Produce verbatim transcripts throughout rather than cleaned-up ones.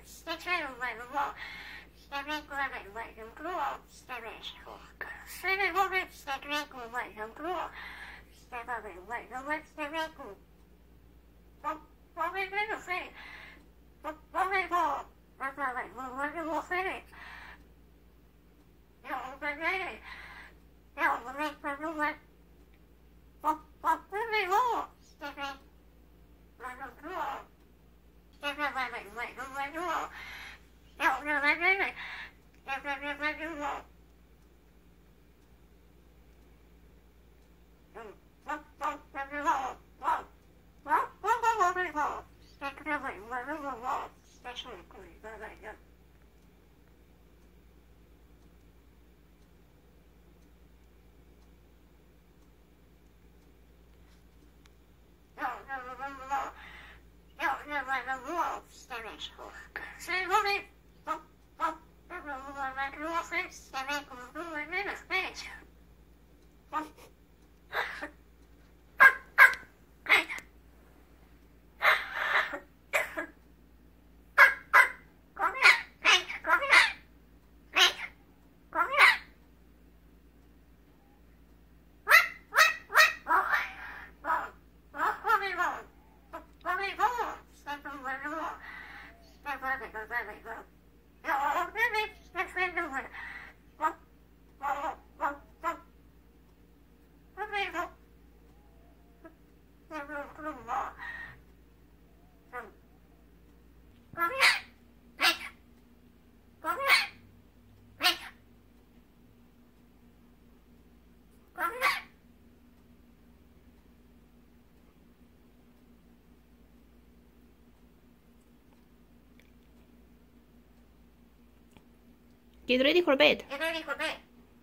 Get ready for bed. Get ready for bed.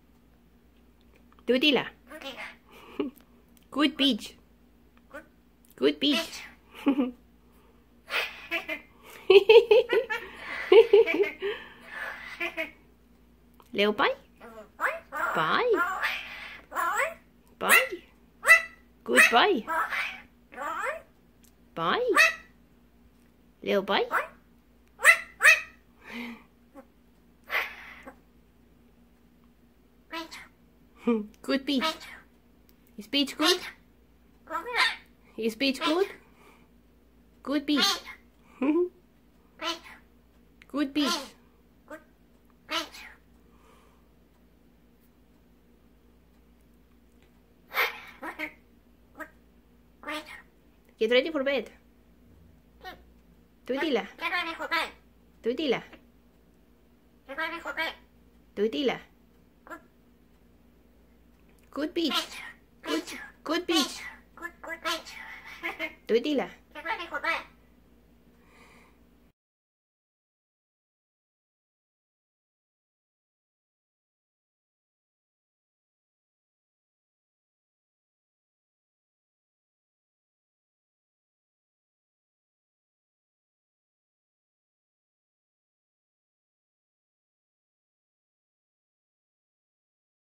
Dudila. Dudila. Good beach. Good. Good beach. Little bye. Bye. Bye. Goodbye. Bye. Little bye. Good beach. Is beach good? Is beach good? Good beach. Good beach. Get ready for bed. Dudila. Get ready for bed. Dudila. Get ready for bed. Dudila. Good. Good beach. Good. Good beach. Good, good beach. Dudila. Get ready for bed.